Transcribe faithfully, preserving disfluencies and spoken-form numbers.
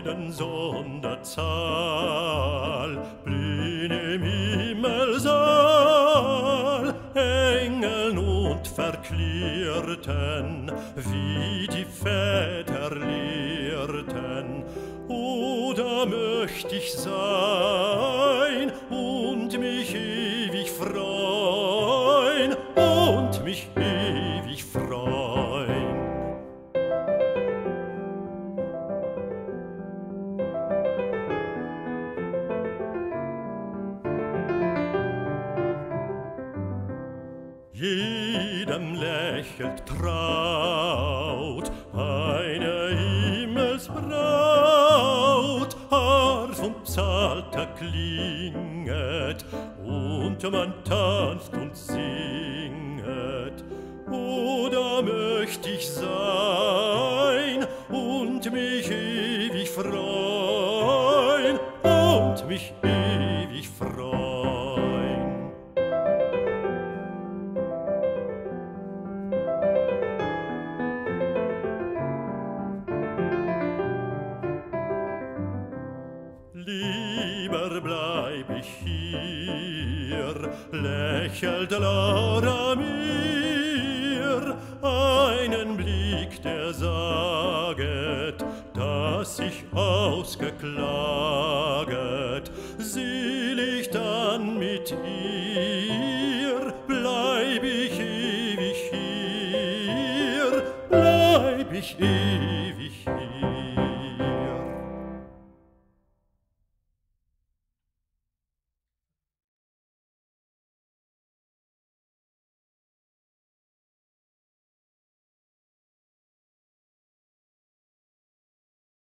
Freuden Sonderzahl blühen im Himmelsaal, Engeln und Verklärten, wie die Väter lehrten. Oder möcht ich sein und mich ewig freuen und mich ewig freuen. Jedem lächelt traut eine Himmelsbraut, Harf und Psalter klinget und man tanzt und singet. Oder möcht ich sein und mich ewig freuen und mich ewig freuen. Lieber bleib ich hier, lächelt Laura mir, einen Blick, der saget, dass ich ausgeklaget, selig dann mit ihr.